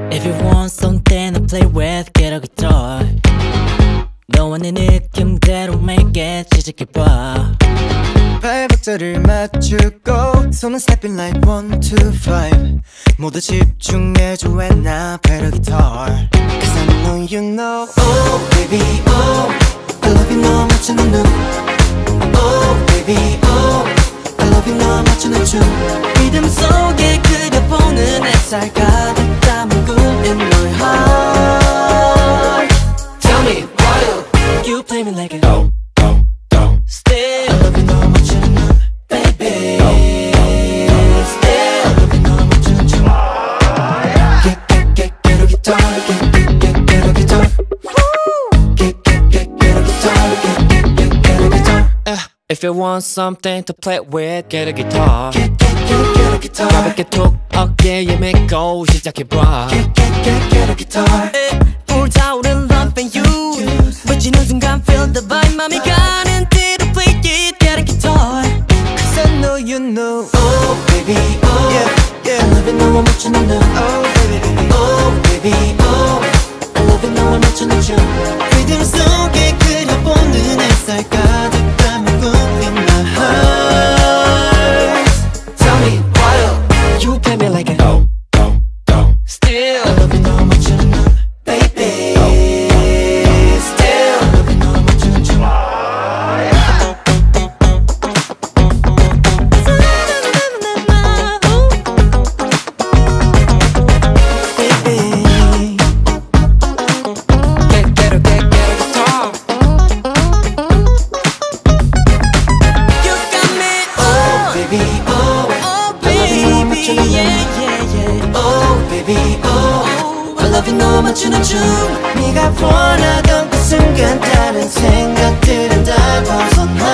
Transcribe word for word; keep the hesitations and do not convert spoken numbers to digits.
If you want something to play with, get a guitar. 너와 내 느낌대로 make it 시작해봐. 팔박자를 맞추고 손은 stepping like one, two, five. 모두 집중해줘 when I play the guitar. Cause I know you know. Oh baby oh I love you 너 맞추는 눈. Oh baby oh I love you 너 맞추는 춤. 리듬 속에 그려보는 햇살 가득 담은 꿈인 너의 heart. Tell me why you play me like a do, do, do. Still I love you 너 맞추는 눈. Baby Still I love you 너 맞추는 춤. Get, get, get, get a guitar. Get, get, get, get a guitar. Get, get, get, get a guitar. Get, get, get, get a guitar. uh, If you want something to play with, get a guitar. Get, get, get, get a guitar. 가볍게 툭 어깨에 메고 시작해봐. Get, get, get, get a guitar. 불타오른 love and you 외치는 순간 feel the vibe. 맘이 가는 대로 play it, get a guitar. Cause I know you know. Oh baby oh yeah, yeah. I love it 너와 맞추는 눈. Oh baby baby oh baby oh I love it 너와 맞추는 춤. 리듬 속에 그려보는 햇살 가득 담은 꿈인 my heart. Tell me why You play me like a do, do, do. Still I love it 너와 맞추는 눈. Baby Still I love it 너와 맞추는 춤. 너 맞추는 춤. 네가 원하던 그 순간 다른 생각들은 다 벗어나.